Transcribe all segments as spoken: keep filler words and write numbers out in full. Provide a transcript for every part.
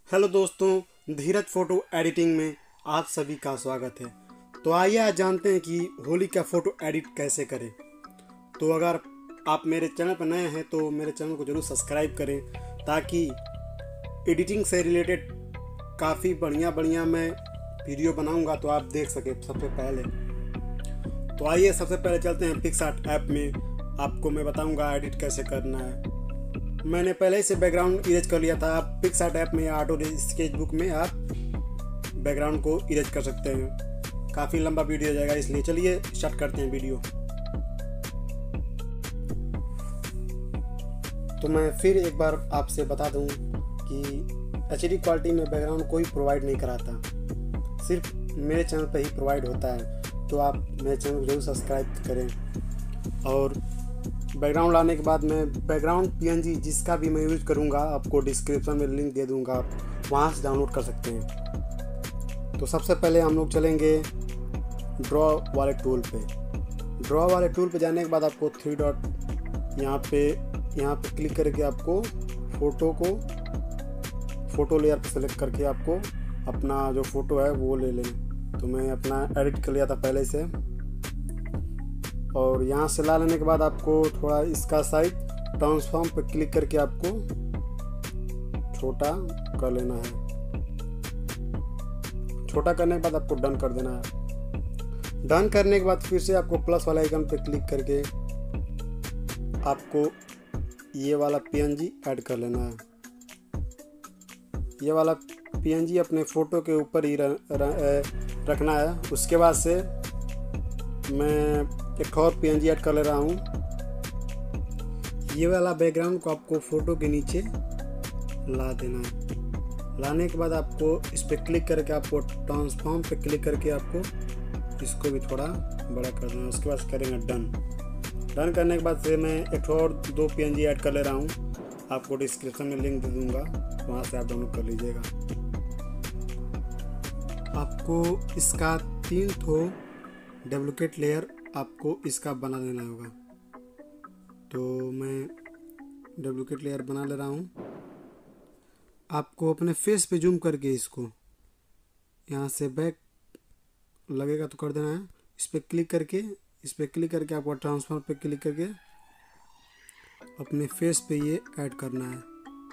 Hello दोस्तों, धीरज photo editing में आप सभी का स्वागत है। तो आइए आज जानते हैं कि होली का फ़ोटो एडिट कैसे करें। तो अगर आप मेरे चैनल पर नए हैं तो मेरे चैनल को ज़रूर सब्सक्राइब करें, ताकि एडिटिंग से रिलेटेड काफ़ी बढ़िया बढ़िया मैं वीडियो बनाऊंगा तो आप देख सकें सबसे पहले। तो आइए सबसे पहले चलते हैं पिक्सआर्ट ऐप में। आपको मैं बताऊंगा एडिट कैसे करना है। मैंने पहले से बैकग्राउंड इरेज कर लिया था। आप पिक्सआर्ट ऐप में या ऑटो स्केचबुक में आप बैकग्राउंड को इरेज कर सकते हैं। काफ़ी लंबा वीडियो हो जाएगा, इसलिए चलिए स्टार्ट करते हैं वीडियो। तो मैं फिर एक बार आपसे बता दूं कि एच डी क्वालिटी में बैकग्राउंड कोई प्रोवाइड नहीं कराता, सिर्फ मेरे चैनल पर ही प्रोवाइड होता है। तो आप मेरे चैनल को जरूर सब्सक्राइब करें। और बैकग्राउंड लाने के बाद मैं बैकग्राउंड पीएनजी जिसका भी मैं यूज करूँगा आपको डिस्क्रिप्शन में लिंक दे दूँगा, आप वहाँ से डाउनलोड कर सकते हैं। तो सबसे पहले हम लोग चलेंगे ड्रॉ वाले टूल पे। ड्रॉ वाले टूल पे जाने के बाद आपको थ्री डॉट यहाँ पे यहाँ पे क्लिक करके आपको फ़ोटो को फ़ोटो लेयर पर सेलेक्ट करके आपको अपना जो फ़ोटो है वो ले लें। तो मैं अपना एडिट कर लिया था पहले से। और यहाँ से ला लेने के बाद आपको थोड़ा इसका साइज ट्रांसफॉर्म पे क्लिक करके आपको छोटा कर लेना है। छोटा करने के बाद आपको डन कर देना है। डन करने के बाद फिर से आपको प्लस वाला आइकन पे क्लिक करके आपको ये वाला पीएनजी ऐड कर लेना है। ये वाला पीएनजी अपने फ़ोटो के ऊपर ही रखना है। उसके बाद से मैं एक और पीएनजी ऐड कर ले रहा हूँ। ये वाला बैकग्राउंड को आपको फ़ोटो के नीचे ला देना है। लाने के बाद आपको इस पर क्लिक करके आपको ट्रांसफॉर्म पे क्लिक करके आपको इसको भी थोड़ा बड़ा कर देना है। उसके बाद करेंगे डन। डन करने के बाद से मैं एक और दो पीएनजी ऐड कर ले रहा हूँ। आपको डिस्क्रिप्शन में लिंक दे दूँगा, वहाँ से आप डाउनलोड कर लीजिएगा। आपको इसका तीन ठो डुप्लीकेट लेयर आपको इसका बना लेना होगा। तो मैं डुप्लीकेट लेयर बना ले रहा हूँ। आपको अपने फेस पे जूम करके इसको यहाँ से बैक लगेगा तो कर देना है। इस पर क्लिक करके इस पर क्लिक करके आपको ट्रांसफॉर्म पे क्लिक करके अपने फेस पे ये ऐड करना है।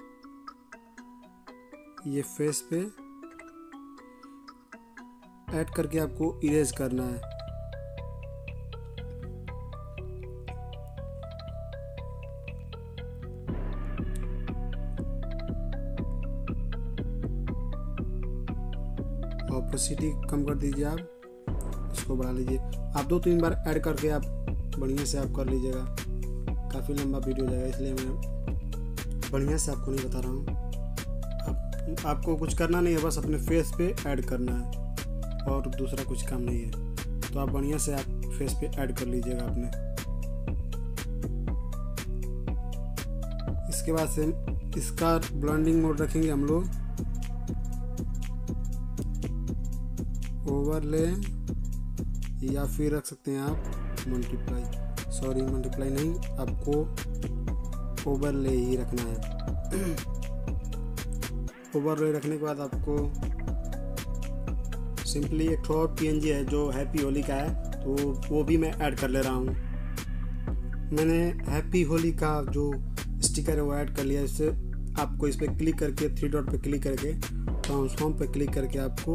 ये फेस पे ऐड करके आपको इरेज करना है। ऑपोसिटी कम कर दीजिए, आप इसको बढ़ा लीजिए। आप दो तीन बार ऐड करके आप बढ़िया से आप कर लीजिएगा। काफ़ी लंबा वीडियो हो जाएगा, इसलिए मैं बढ़िया से आपको नहीं बता रहा हूँ। आप, आपको कुछ करना नहीं है, बस अपने फेस पे ऐड करना है और दूसरा कुछ काम नहीं है। तो आप बढ़िया से आप फेस पे ऐड कर लीजिएगा अपने। इसके बाद से इसका ब्लेंडिंग मोड रखेंगे हम लोग ओवरले, या फिर रख सकते हैं आप मल्टीप्लाई। सॉरी मल्टीप्लाई नहीं, आपको ओवरले ही रखना है। ओवरले रखने के बाद आपको सिंपली एक और पीएनजी है जो हैप्पी होली का है, तो वो भी मैं ऐड कर ले रहा हूँ। मैंने हैप्पी होली का जो स्टिकर है वो ऐड कर लिया। इससे आपको इस पर क्लिक करके थ्री डॉट पे क्लिक करके ट्रांसफॉर्म पे क्लिक करके आपको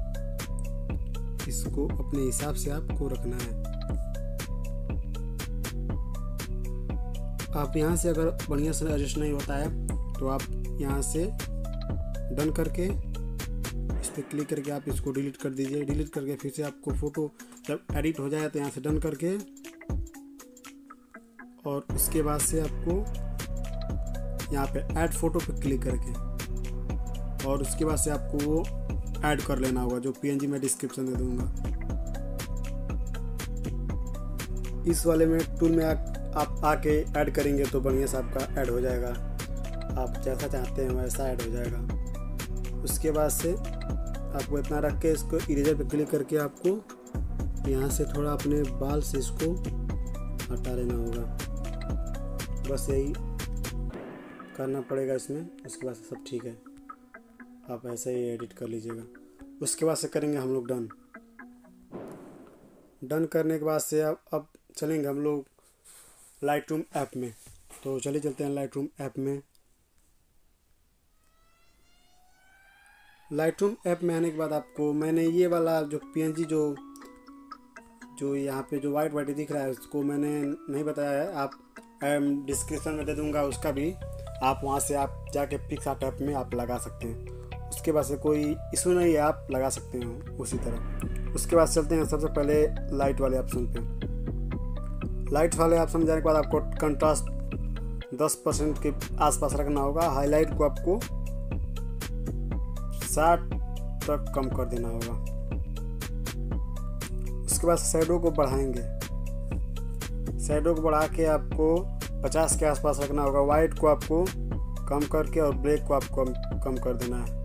इसको अपने हिसाब से आपको रखना है। आप यहाँ से अगर बढ़िया से एडजस्ट नहीं होता है तो आप यहाँ से डन करके इस पर क्लिक करके आप इसको डिलीट कर दीजिए। डिलीट करके फिर से आपको फ़ोटो जब एडिट हो जाए तो यहाँ से डन करके और उसके बाद से आपको यहाँ पे ऐड फ़ोटो पे क्लिक करके और उसके बाद से आपको वो ऐड कर लेना होगा, जो पीएनजी मैं डिस्क्रिप्शन दे दूंगा। इस वाले में टूल में आ, आप आके ऐड करेंगे तो बढ़िया से आपका ऐड हो जाएगा। आप जैसा चाहते हैं वैसा ऐड हो जाएगा। उसके बाद से आपको इतना रख के इसको इरेजर पे क्लिक करके आपको यहाँ से थोड़ा अपने बाल से इसको हटा लेना होगा। बस यही करना पड़ेगा इसमें। उसके बाद सब ठीक है। आप ऐसे ही एडिट कर लीजिएगा। उसके बाद से करेंगे हम लोग डन। डन करने के बाद से अब अब चलेंगे हम लोग लाइट रूम ऐप में। तो चलिए चलते हैं लाइट रूम ऐप में। लाइट रूम ऐप में आने के बाद आपको मैंने ये वाला जो पीएनजी जो जो यहाँ पे जो वाइट वाइट दिख रहा है उसको मैंने नहीं बताया है, आप डिस्क्रिप्शन में दे दूंगा उसका भी, आप वहाँ से आप जाके पिक्सआर्ट ऐप में आप लगा सकते हैं। उसके बाद से कोई इशू नहीं है, आप लगा सकते हैं उसी तरह। उसके बाद चलते हैं सबसे पहले लाइट वाले ऑप्शन पे। लाइट वाले ऑप्शन में जाने के बाद आपको कंट्रास्ट दस परसेंट के आसपास रखना होगा। हाईलाइट को आपको साठ तक कम कर देना होगा। उसके बाद शैडो को बढ़ाएंगे। शैडो को बढ़ा के आपको पचास के आसपास रखना होगा। वाइट को आपको कम करके और ब्लैक को आपको कम कर देना है।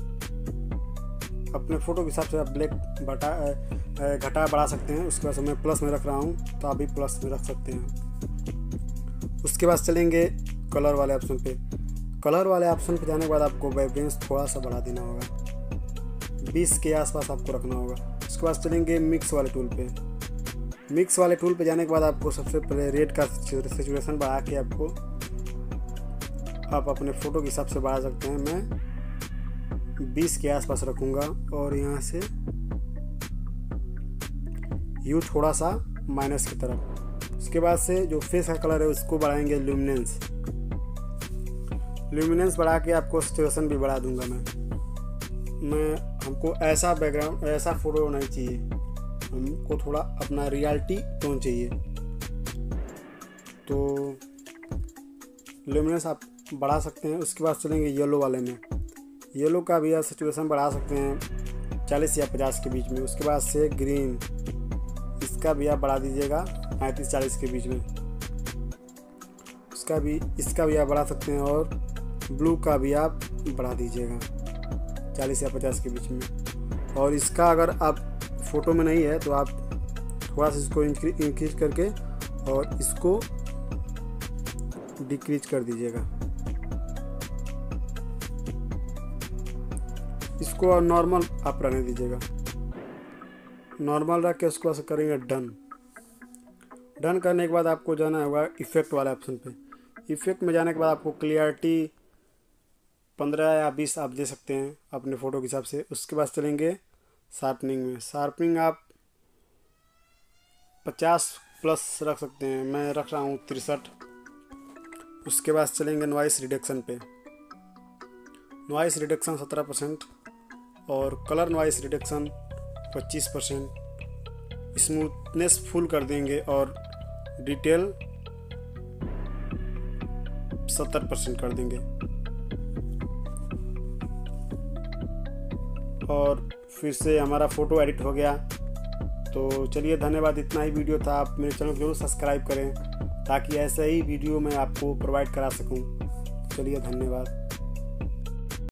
अपने फ़ोटो के हिसाब से आप ब्लैक बटा घटा बढ़ा सकते हैं। उसके बाद मैं प्लस में रख रहा हूँ तो आप भी प्लस में रख सकते हैं। उसके बाद चलेंगे कलर वाले ऑप्शन पे। कलर वाले ऑप्शन पे जाने के बाद आपको वाइब्रेंस थोड़ा सा बढ़ा देना होगा, बीस के आसपास आपको रखना होगा। उसके बाद चलेंगे मिक्स वाले टूल पे। मिक्स वाले टूल पे जाने के बाद आपको सबसे पहले रेड का सिचुएशन बढ़ा के आपको आप अपने फ़ोटो के हिसाब से बढ़ा सकते हैं। मैं बीस के आसपास रखूँगा और यहाँ से यू थोड़ा सा माइनस की तरफ। उसके बाद से जो फेस का कलर है उसको बढ़ाएंगे ल्यूमिनेंस। ल्यूमिनेंस बढ़ा के आपको सिचुएशन भी बढ़ा दूंगा मैं मैं हमको ऐसा बैकग्राउंड ऐसा फ़ोटो नहीं चाहिए, हमको थोड़ा अपना रियलिटी टोन चाहिए। तो ल्यूमिनेंस आप बढ़ा सकते हैं। उसके बाद चलेंगे येलो वाले में। येलो का भी आप सिचुएशन बढ़ा सकते हैं चालीस या पचास के बीच में। उसके बाद से ग्रीन, इसका भी आप बढ़ा दीजिएगा पैंतीस चालीस के बीच में। उसका भी इसका भी आप बढ़ा सकते हैं और ब्लू का भी आप बढ़ा दीजिएगा चालीस या पचास के बीच में। और इसका अगर आप फ़ोटो में नहीं है तो आप थोड़ा सा इसको इंक्रीज करके और इसको डिक्रीज कर दीजिएगा। इसको और नॉर्मल आप रहने दीजिएगा। नॉर्मल रख के उसको ऐसे करेंगे डन। डन करने के बाद आपको जाना होगा इफ़ेक्ट वाले ऑप्शन पे। इफ़ेक्ट में जाने के बाद आपको क्लियरिटी पंद्रह या बीस आप दे सकते हैं अपने फ़ोटो के हिसाब से। उसके बाद चलेंगे शार्पनिंग में। शार्पनिंग आप पचास प्लस रख सकते हैं, मैं रख रहा हूँ तिरसठ। उसके बाद चलेंगे नॉइस रिडक्शन पे। नॉइस रिडक्शन सत्रह परसेंट और कलर नॉइस रिडक्शन पच्चीस परसेंट। स्मूथनेस फुल कर देंगे और डिटेल सत्तर परसेंट कर देंगे। और फिर से हमारा फ़ोटो एडिट हो गया। तो चलिए धन्यवाद, इतना ही वीडियो था। आप मेरे चैनल को जरूर सब्सक्राइब करें ताकि ऐसे ही वीडियो मैं आपको प्रोवाइड करा सकूं। चलिए धन्यवाद।